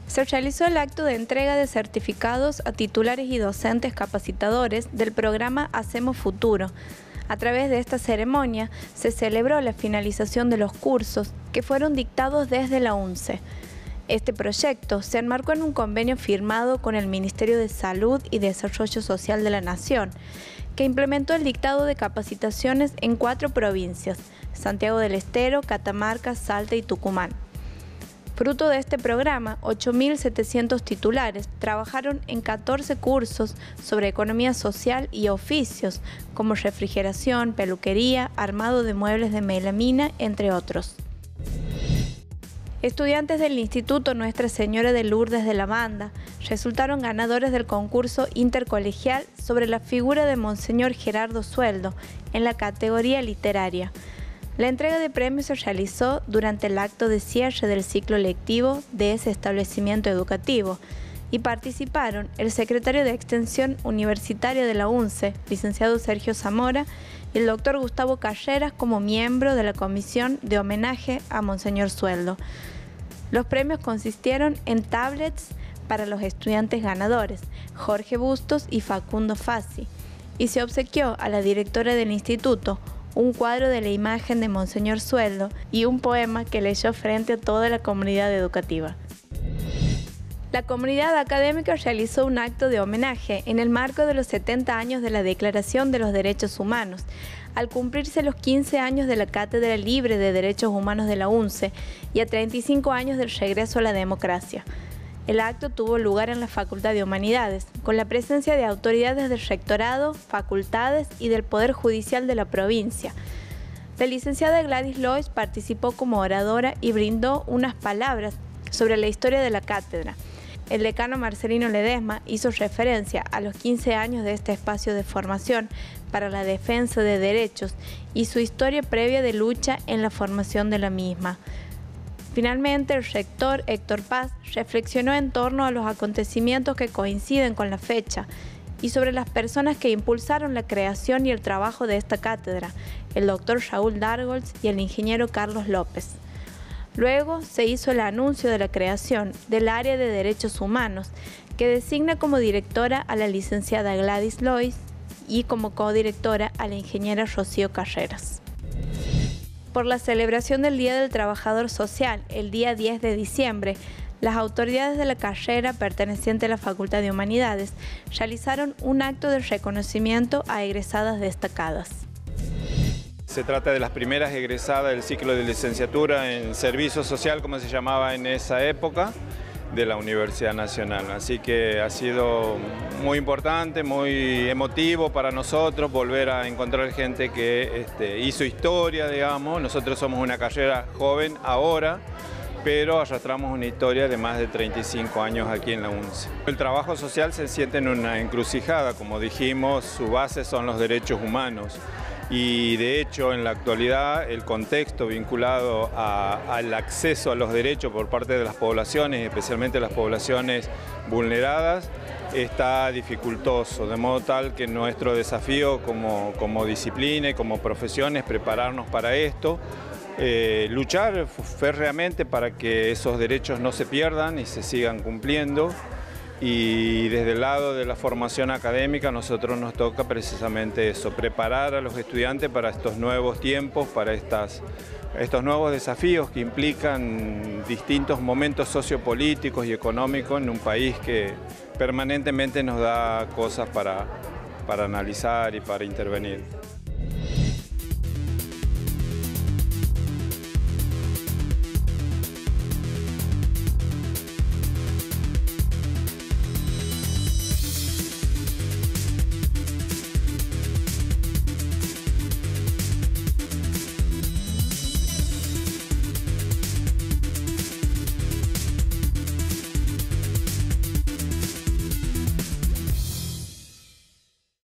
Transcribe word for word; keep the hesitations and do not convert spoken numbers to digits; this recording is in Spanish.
Se realizó el acto de entrega de certificados a titulares y docentes capacitadores del programa Hacemos Futuro. A través de esta ceremonia se celebró la finalización de los cursos que fueron dictados desde la UNCE. Este proyecto se enmarcó en un convenio firmado con el Ministerio de Salud y Desarrollo Social de la Nación, que implementó el dictado de capacitaciones en cuatro provincias: Santiago del Estero, Catamarca, Salta y Tucumán. Fruto de este programa, ocho mil setecientos titulares trabajaron en catorce cursos sobre economía social y oficios, como refrigeración, peluquería, armado de muebles de melamina, entre otros. Estudiantes del Instituto Nuestra Señora de Lourdes de la Banda resultaron ganadores del concurso intercolegial sobre la figura de Monseñor Gerardo Sueldo en la categoría literaria. La entrega de premios se realizó durante el acto de cierre del ciclo lectivo de ese establecimiento educativo y participaron el secretario de Extensión Universitaria de la UNCE, licenciado Sergio Zamora, y el doctor Gustavo Carreras como miembro de la comisión de homenaje a Monseñor Sueldo. Los premios consistieron en tablets para los estudiantes ganadores, Jorge Bustos y Facundo Fassi, y se obsequió a la directora del instituto un cuadro de la imagen de Monseñor Sueldo y un poema que leyó frente a toda la comunidad educativa. La comunidad académica realizó un acto de homenaje en el marco de los setenta años de la Declaración de los Derechos Humanos, al cumplirse los quince años de la Cátedra Libre de Derechos Humanos de la UNCE y a treinta y cinco años del regreso a la democracia. El acto tuvo lugar en la Facultad de Humanidades, con la presencia de autoridades del rectorado, facultades y del Poder Judicial de la provincia. La licenciada Gladys Lois participó como oradora y brindó unas palabras sobre la historia de la cátedra. El decano Marcelino Ledesma hizo referencia a los quince años de este espacio de formación para la defensa de derechos y su historia previa de lucha en la formación de la misma. Finalmente, el rector Héctor Paz reflexionó en torno a los acontecimientos que coinciden con la fecha y sobre las personas que impulsaron la creación y el trabajo de esta cátedra, el doctor Raúl Dargolds y el ingeniero Carlos López. Luego se hizo el anuncio de la creación del área de Derechos Humanos, que designa como directora a la licenciada Gladys Lois y como codirectora a la ingeniera Rocío Carreras. Por la celebración del Día del Trabajador Social, el día diez de diciembre, las autoridades de la carrera perteneciente a la Facultad de Humanidades realizaron un acto de reconocimiento a egresadas destacadas. Se trata de las primeras egresadas del ciclo de licenciatura en Servicio Social, como se llamaba en esa época, de la Universidad Nacional. Así que ha sido muy importante, muy emotivo para nosotros volver a encontrar gente que este, hizo historia, digamos. Nosotros somos una carrera joven ahora, pero arrastramos una historia de más de treinta y cinco años aquí en la UNCE. El trabajo social se siente en una encrucijada, como dijimos, su base son los derechos humanos. Y de hecho en la actualidad el contexto vinculado a, al acceso a los derechos por parte de las poblaciones, especialmente las poblaciones vulneradas, está dificultoso, de modo tal que nuestro desafío como, como disciplina y como profesión es prepararnos para esto, eh, luchar férreamente para que esos derechos no se pierdan y se sigan cumpliendo. Y desde el lado de la formación académica, a nosotros nos toca precisamente eso, preparar a los estudiantes para estos nuevos tiempos, para estas, estos nuevos desafíos que implican distintos momentos sociopolíticos y económicos en un país que permanentemente nos da cosas para, para analizar y para intervenir.